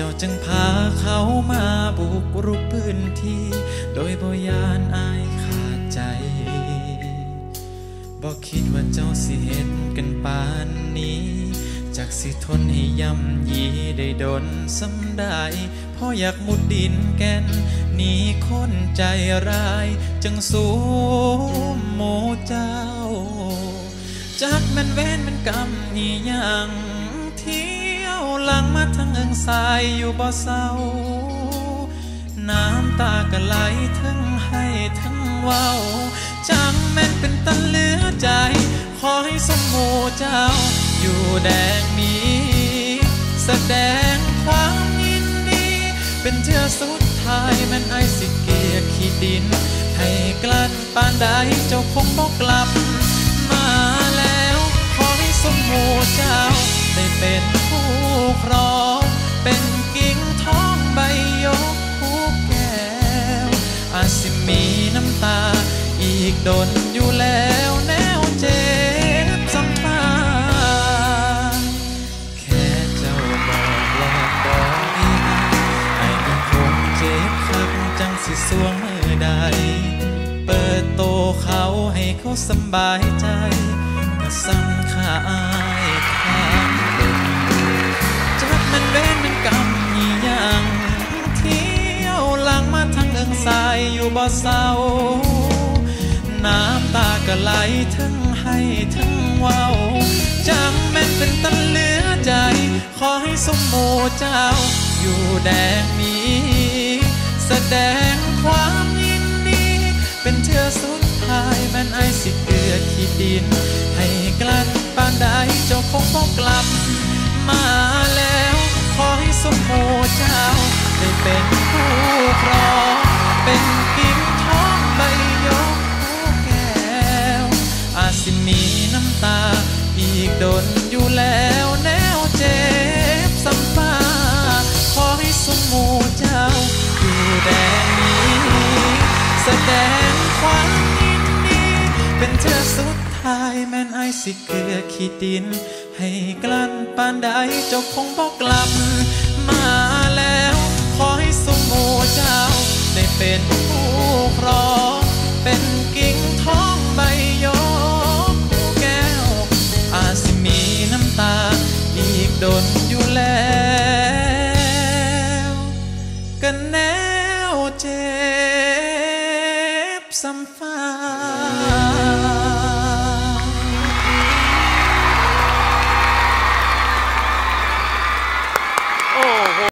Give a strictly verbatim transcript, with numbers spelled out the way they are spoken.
จ้าจึงพาเขามาบุกรุกพื้นที่โดยบ่ยานอายขาดใจบ่คิดว่าเจ้าสิเห็นกันปานนี้จากสิทนให้ย่ำยีได้ดนสำได้เพราะอยากมุดดินแก่นหนีคนใจร้ายจึงสู้โมเจ้าจักแม่นเว้นมันกรรมอีหยังเที่ยวหลังมาทั้งเอิงสายอยู่บ่เศร้าน้ำตาก็ไหลทั้งให้ทั้งเว้าจังแม่นเป็นตะเหลือใจขอให้สมโมเจ้าอยู่แดงนี้แสดงความยินดีเป็นเธอสุดท้ายแม่นไอสิเกียขี้ดินให้กลั้นปานใดเจ้าคงบ่กลับมาแล้วขอให้สมโมเจ้าได้เป็นผู้ครองเป็นกิ่งทองใบยกคู่แก้วอาจสิมีน้ำตาอีกดนอยู่แล้วแนวเจ็บจำปาแค่เจ้าบอกแล้วบอกอีกไอ้ก็คงเจ็บคักจังสิสวงมือใดเปิดโตเขาให้เขาสบายใจก็สั่งขาอายข้างเดินจักมันเว้นมันกรรมอีหยังเที่ยวหลังมาทั้งเอิงสายอยู่บ่เศร้าน้ำตาก็ไหลทั้งให้ทั้งเว้าจังแม่นเป็นตะเหลือใจขอให้สมโมเจ้าอยู่แดงนี้แสดงความยินดีเป็นเธอสุดท้ายแม่นไอสิเกลือขี้ดินให้กลั้นปานใดเจ้าคงบ่กลับมาแล้วขอให้สมโมเจ้าได้เป็นผู้ครองเป็นกิ่งทองใบยกอาจสิมีน้ำตาอีกดนอยู่แล้วแนวเจ็บซ้ำฟ้าขอให้สมโมเจ้าอยู่แดงนี้แสดงความยินดีเป็นเธอสุดท้ายแม่นไอสิเกลือขี้ดินให้กลั้นปานใดเจ้าคงบ่กลับมาแล้วขอให้สมโมเจ้าได้เป็นผู้ครองเป็นกิ่งทองใบยกคู่แก้วอาจสิมีน้ำตาอีกดนอยู่แล้วกันแนวเจ็บซ้ำฟ้า